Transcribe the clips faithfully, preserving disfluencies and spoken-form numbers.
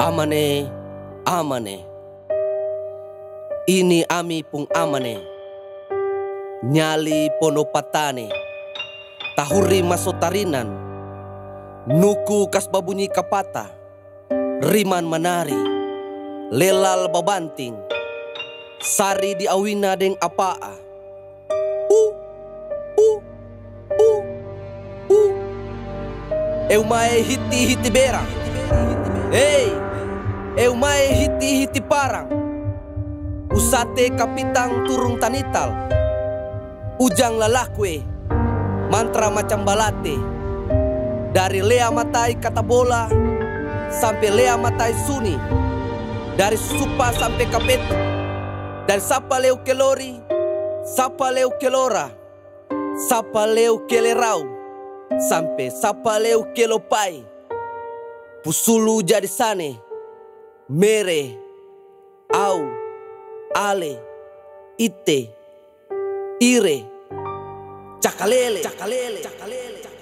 Amane, amane. Ini ami pung amane. Nyali pono patane. Tahuri masotarinan. Nuku kas babunyi kapata. Riman manari. Lelal babanting. Sari di awina deng apaa. Uh, uh, uh, uh. Eu mae hiti hiti berang. Hey, eu mae hiti hiti parang. Usate kapitang turung tanital. Ujang lalakwe. Mantra macam balate. Dari lea matai kata bola sampai lea matai suni. Dari supa sampai kapetu. Dari sapa leu kelori, sapa leu kelora, sapa leu kelerau, sampai sapa leu kelopai. Pusulu jadi sane, mere, au, ale, ite, ire, cakalele, cakalele, cakalele.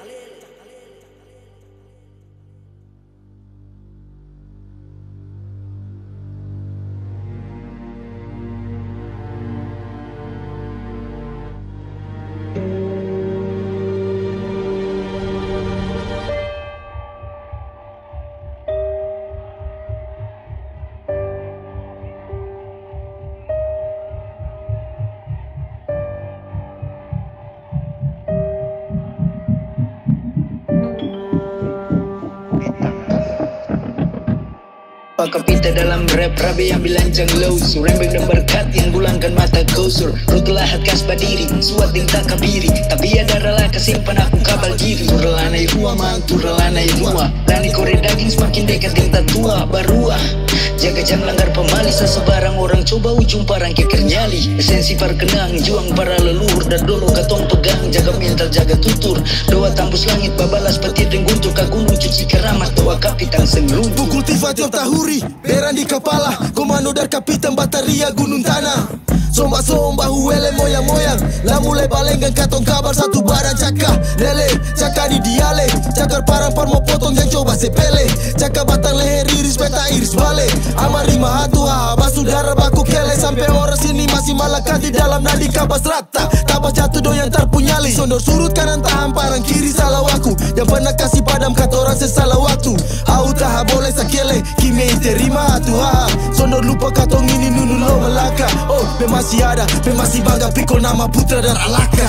Kapita dalam rap rabe yang bilancang low surembek dan berkat yang gulangkan mata kusur rutulah khas badiri suat ding tak kabiri tapi ada rela kesimpan aku kabal diri turlanai rua mang turlanai rua lani kore daging semakin dekat ding tak tua barua jaga jam langgar pemalis sebarang orang coba ujung parang keker nyali esensi perkenang juang para leluhur dan dulu katong pegang jaga mental jaga tutur doa tambus langit babalas petir dan guntur ka gunung cuci keramat doa kapitan senglung pukul tifa tiap tahuri beran di kepala komando dar kapitan bataria gunung tanah somba-somba huele moyang-moyang lah mulai balenggan katong kabar satu badan cakar lele cakar di diale cakar parang par mau potong yang coba sepele cakar batang leher iris peta iris bale amari mahatu haba saudara baku kele sampai orang sini masih malakan di dalam nadi kabas rata tabas jatuh doyan terpunyali sondor surut kanan tahan parang kiri salah waku yang pernah kasih padam kata orang sesalah waktu au taha boleh sakele kime terima hatu ha sondor lupa katong ini nunu lo melaka oh be masih ada be masih bangga pikul nama putra dan alaka.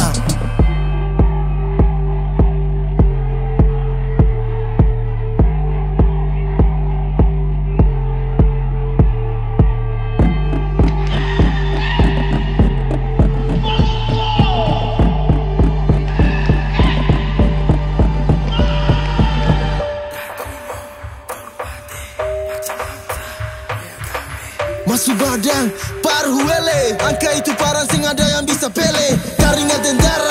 Masuk badan, paruh wele angka itu parang sing ada yang bisa pele. Karingat dan darah